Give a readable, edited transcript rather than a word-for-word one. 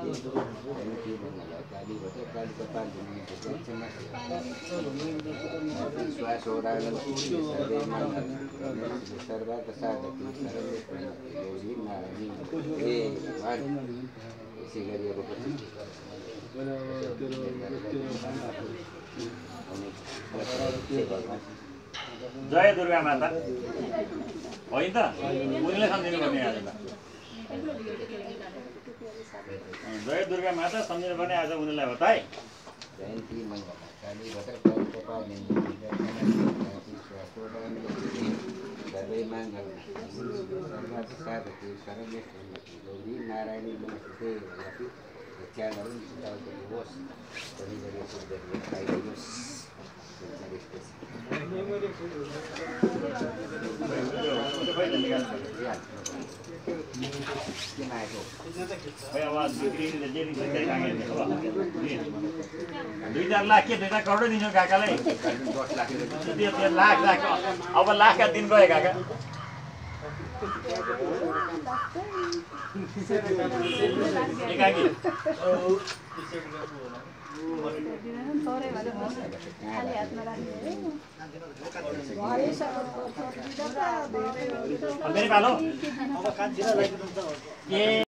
के भन्नलाई कालीबाट कालीको 5 दिनको दक्षिणमा श्वास ओरालन सर्वका साधक शरणले गौरी नारायणी हे भगवान यसै गरिएको पछि जय दुर्गा माता होइन त उनीले सम्झिनु पर्ने आज त जय दुर्गा माता सम्झिनु पर्ने आज उनीलाई हो त है जयन्ती मङ्गला काली भद्र कालीको 5 दिनको सर्वै मङ्गल सर्वका साधक शरणले गौरी नारायणी नमस्ते च्यानहरू होस् पनि खाइदिनुहोस् दुई चार लाख के 2 करोड दिनु काकालाई 10 लाख लाख अब लाखका दिन गयो काका एकाकी मेरे पालो